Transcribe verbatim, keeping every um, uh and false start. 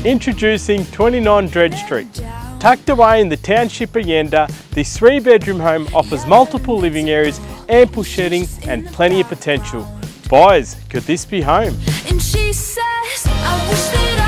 Introducing twenty-nine Dredge Street. Tucked away in the township of Yenda, this three bedroom home offers multiple living areas, ample shedding and plenty of potential. Buyers, could this be home? And she says, I wish that I